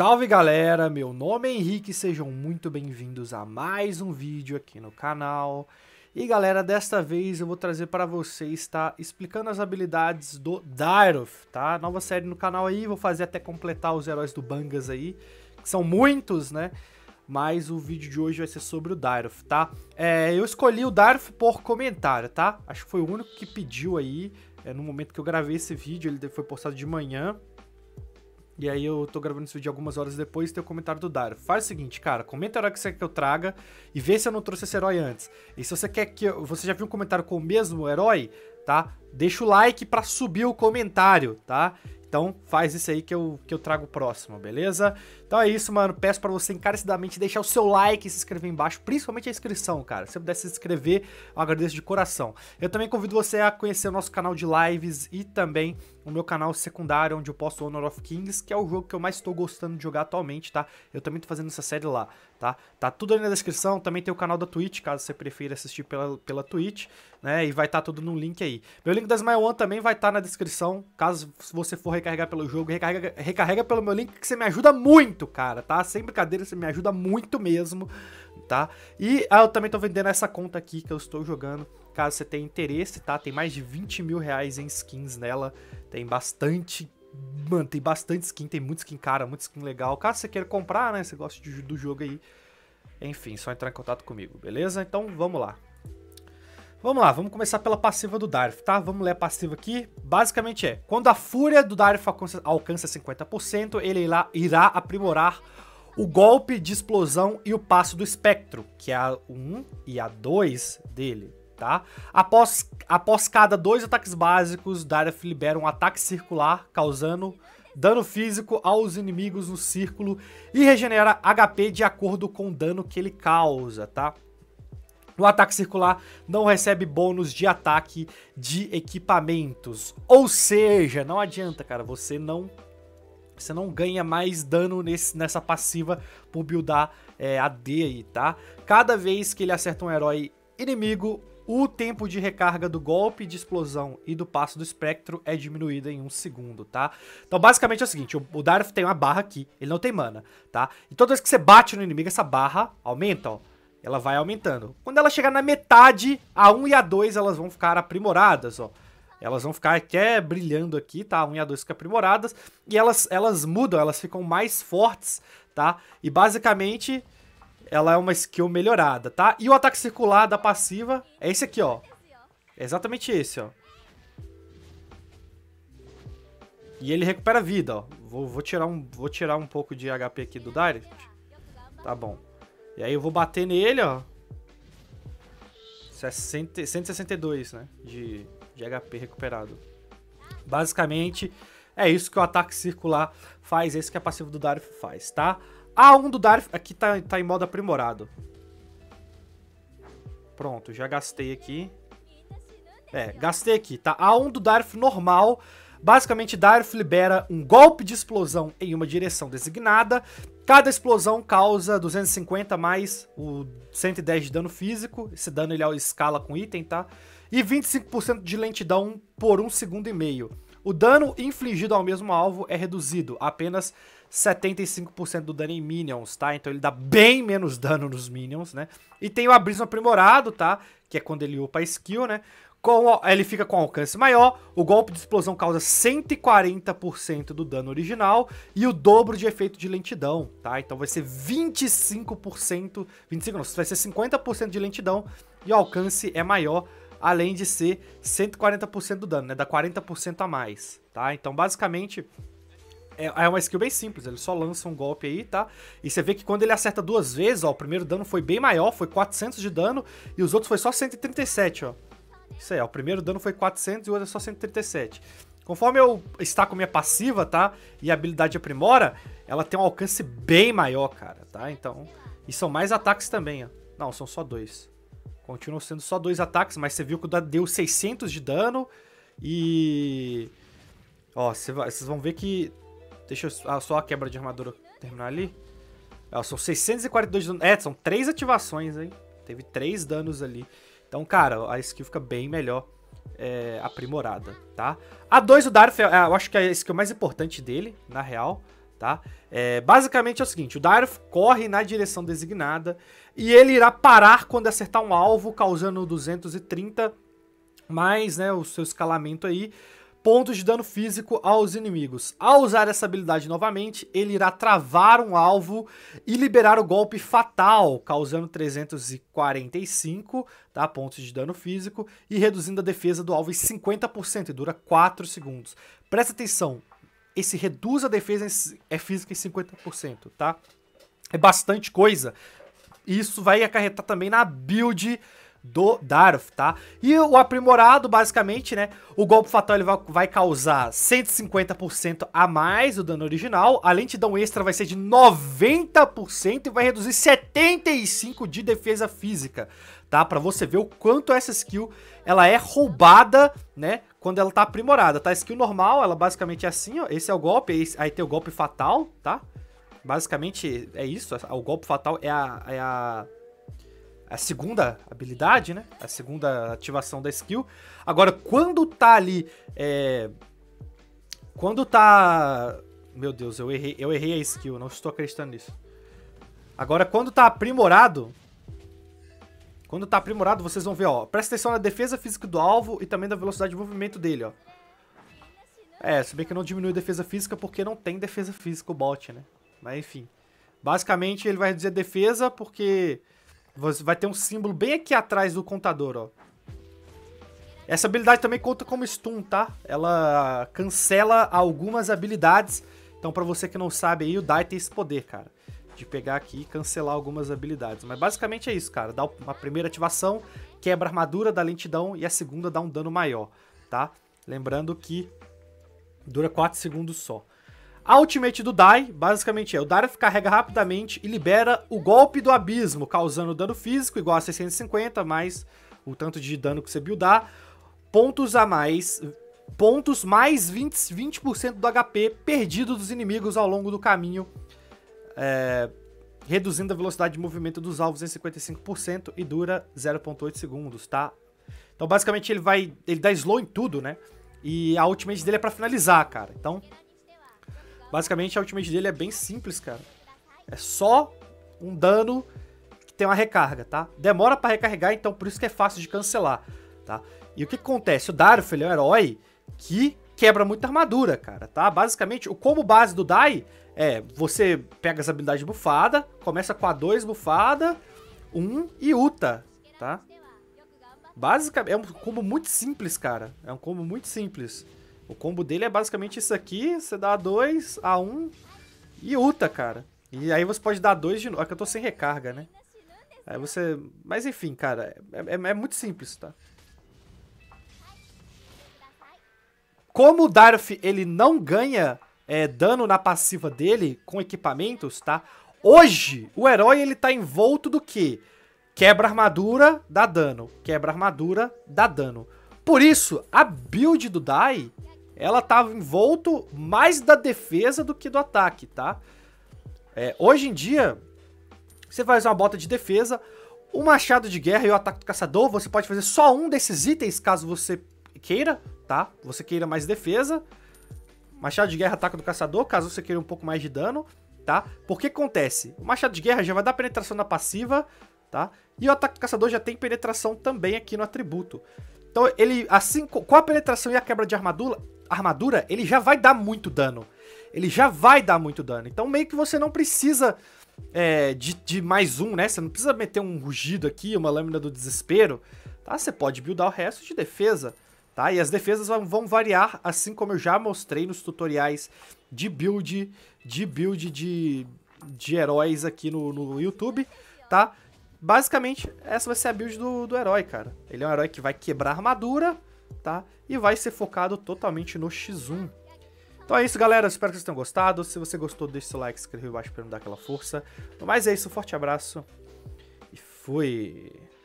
Salve galera, meu nome é Henrique, sejam muito bem-vindos a mais um vídeo aqui no canal. E galera, desta vez eu vou trazer para vocês, tá, explicando as habilidades do Dairth, tá? Nova série no canal aí, vou fazer até completar os heróis do Bangas aí, que são muitos, né? Mas o vídeo de hoje vai ser sobre o Dairth, tá? Eu escolhi o Dairth por comentário, tá? Acho que foi o único que pediu aí, no momento que eu gravei esse vídeo, ele foi postado de manhã. E aí eu tô gravando esse vídeo algumas horas depois e tem o comentário do Dairth. Faz o seguinte, cara, comenta o herói que você quer que eu traga e vê se eu não trouxe esse herói antes. E se você quer que você já viu um comentário com o mesmo herói, tá? Deixa o like pra subir o comentário, tá? Então faz isso aí que eu trago o próximo, beleza? Então é isso, mano. Peço pra você encarecidamente deixar o seu like e se inscrever embaixo, principalmente a inscrição, cara. Se você puder se inscrever, eu agradeço de coração. Eu também convido você a conhecer o nosso canal de lives e também o meu canal secundário, onde eu posto Honor of Kings, que é o jogo que eu mais estou gostando de jogar atualmente, tá? Eu também tô fazendo essa série lá, tá? Tá tudo aí na descrição. Também tem o canal da Twitch, caso você prefira assistir pela Twitch, né? E vai estar tudo no link aí. Meu link da Smile One também vai estar na descrição, caso você for recarregar pelo jogo, recarrega pelo meu link, que você me ajuda muito, cara, tá? Sem brincadeira, você me ajuda muito mesmo, tá? E eu também tô vendendo essa conta aqui que eu estou jogando, caso você tenha interesse, tá? Tem mais de 20 mil reais em skins nela, tem bastante, mano, tem bastante skin, tem muita skin cara, muita skin legal. Caso você queira comprar, né, você gosta do jogo aí, enfim, só entrar em contato comigo, beleza? Então, vamos lá. Vamos lá, vamos começar pela passiva do Dairth, tá? Vamos ler a passiva aqui. Basicamente quando a fúria do Dairth alcança 50%, ele irá aprimorar o golpe de explosão e o passo do espectro, que é a 1 e a 2 dele, tá? Após cada 2 ataques básicos, Dairth libera um ataque circular, causando dano físico aos inimigos no círculo e regenera HP de acordo com o dano que ele causa, tá? O ataque circular não recebe bônus de ataque de equipamentos. Ou seja, não adianta, cara, você não ganha mais dano nessa passiva por buildar AD aí, tá? Cada vez que ele acerta um herói inimigo, o tempo de recarga do golpe de explosão e do passo do espectro é diminuído em 1 segundo, tá? Então basicamente é o seguinte, o Dairth tem uma barra aqui, ele não tem mana, tá? E toda vez que você bate no inimigo, essa barra aumenta, ó. Ela vai aumentando. Quando ela chegar na metade, a 1 e a 2 elas vão ficar aprimoradas, ó. Elas vão ficar até brilhando aqui, tá? A 1 e a 2 ficam aprimoradas. E elas mudam, elas ficam mais fortes, tá? E basicamente, ela é uma skill melhorada, tá? E o ataque circular da passiva é esse aqui, ó. É exatamente esse, ó. E ele recupera vida, ó. Vou tirar um pouco de HP aqui do Dairth. Tá bom. E aí eu vou bater nele, ó. 162, né? De HP recuperado. Basicamente, é isso que o ataque circular faz. Esse que a passiva do Dairth faz, tá? A 1 do Dairth aqui tá em modo aprimorado. Pronto, já gastei aqui. Gastei aqui, tá? A 1 do Dairth normal. Basicamente, Dairth libera um golpe de explosão em uma direção designada. Cada explosão causa 250 mais o 110 de dano físico. Esse dano ele escala com item, tá? E 25% de lentidão por 1,5 segundo. O dano infligido ao mesmo alvo é reduzido a apenas 75% do dano em minions, tá? Então ele dá bem menos dano nos minions, né? E tem o abismo aprimorado, tá? Que é quando ele upa a skill, né? Ele fica com alcance maior, o golpe de explosão causa 140% do dano original e o dobro de efeito de lentidão, tá? Então vai ser 25%, 25 não, vai ser 50% de lentidão e o alcance é maior, além de ser 140% do dano, né? Dá 40% a mais, tá? Então basicamente é uma skill bem simples, ele só lança um golpe aí, tá? E você vê que quando ele acerta 2 vezes, ó, o primeiro dano foi bem maior, foi 400 de dano e os outros foi só 137, ó. Isso aí, ó, o primeiro dano foi 400 e o outro é só 137. Conforme eu estaco minha passiva, tá? E a habilidade aprimora, ela tem um alcance bem maior, cara, tá? Então, e são mais ataques também, ó. Não, são só 2. Continuam sendo só 2 ataques, mas você viu que deu 600 de dano e... Ó, vocês vão ver que... Deixa eu só a quebra de armadura terminar ali. Ó, são 642 de dano. São 3 ativações, hein? Teve 3 danos ali. Então, cara, a skill fica bem melhor aprimorada, tá? A 2 do Dairth, eu acho que é a skill mais importante dele, na real, tá? Basicamente é o seguinte, o Darth corre na direção designada e ele irá parar quando acertar um alvo, causando 230, mais, né, o seu escalamento aí, pontos de dano físico aos inimigos. Ao usar essa habilidade novamente, ele irá travar um alvo e liberar o golpe fatal, causando 345, tá, pontos de dano físico e reduzindo a defesa do alvo em 50% e dura 4 segundos. Presta atenção, esse reduz a defesa física em 50%, tá? É bastante coisa. Isso vai acarretar também na build do Darth, tá? E o aprimorado, basicamente, né? O golpe fatal ele vai causar 150% a mais do dano original. A lentidão extra vai ser de 90% e vai reduzir 75% de defesa física, tá? Pra você ver o quanto essa skill ela é roubada, né? Quando ela tá aprimorada, tá? A skill normal, ela basicamente é assim, ó. Esse é o golpe, aí tem o golpe fatal, tá? Basicamente é isso. O golpe fatal é a segunda habilidade, né? A segunda ativação da skill. Agora, quando tá ali... Quando tá... Meu Deus, eu errei a skill, não estou acreditando nisso. Agora, quando tá aprimorado... Quando tá aprimorado, vocês vão ver, ó. Presta atenção na defesa física do alvo e também da velocidade de movimento dele, ó. Se bem que não diminui a defesa física porque não tem defesa física o bot, né? Mas enfim. Basicamente, ele vai reduzir a defesa porque... Você vai ter um símbolo bem aqui atrás do contador, ó. Essa habilidade também conta como stun, tá? Ela cancela algumas habilidades. Então, pra você que não sabe aí, o Dai tem esse poder, cara. De pegar aqui e cancelar algumas habilidades. Mas basicamente é isso, cara. Dá uma primeira ativação, quebra a armadura, dá lentidão. E a segunda dá um dano maior, tá? Lembrando que dura 4 segundos só. A ultimate do Dai, basicamente o Darth carrega rapidamente e libera o golpe do abismo, causando dano físico igual a 650, mais o tanto de dano que você buildar. Pontos a mais, pontos mais 20% do HP perdido dos inimigos ao longo do caminho, reduzindo a velocidade de movimento dos alvos em 55% e dura 0.8 segundos, tá? Então basicamente ele dá slow em tudo, né? E a ultimate dele é pra finalizar, cara. Então... Basicamente, a ultimate dele é bem simples, cara. É só um dano que tem uma recarga, tá? Demora pra recarregar, então por isso que é fácil de cancelar, tá? E o que acontece? O Darth, ele é um herói que quebra muita armadura, cara, tá? Basicamente, o combo base do Dai você pega as habilidades bufadas, começa com a 2 bufada, 1 e Uta, tá? Basicamente, é um combo muito simples, cara. É um combo muito simples. O combo dele é basicamente isso aqui, você dá A2, A1 e Uta, cara. E aí você pode dar 2 de novo. É que eu tô sem recarga, né? Aí você... Mas enfim, cara, é muito simples, tá? Como o Darth, ele não ganha dano na passiva dele com equipamentos, tá? Hoje, o herói, ele tá envolto do quê? Quebra armadura, dá dano. Quebra armadura, dá dano. Por isso, a build do Dai... ela tava envolto mais da defesa do que do ataque, tá? Hoje em dia, você faz uma bota de defesa, o machado de guerra e o ataque do caçador, você pode fazer só um desses itens, caso você queira, tá? Você queira mais defesa. Machado de guerra, ataque do caçador, caso você queira um pouco mais de dano, tá? Porque acontece? O machado de guerra já vai dar penetração na passiva, tá? E o ataque do caçador já tem penetração também aqui no atributo. Então, ele, assim, com a penetração e a quebra de armadura, ele já vai dar muito dano. Ele já vai dar muito dano. Então, meio que você não precisa de mais um, né? Você não precisa meter um rugido aqui, uma lâmina do desespero, tá? Você pode buildar o resto de defesa, tá? E as defesas vão variar, assim como eu já mostrei nos tutoriais de build de heróis aqui no YouTube, tá? Basicamente, essa vai ser a build do herói, cara. Ele é um herói que vai quebrar armadura, tá? E vai ser focado totalmente no X1. Então é isso, galera. Espero que vocês tenham gostado. Se você gostou, deixe seu like, se inscreva aí embaixo pra me dar aquela força. No mais é isso, um forte abraço e fui!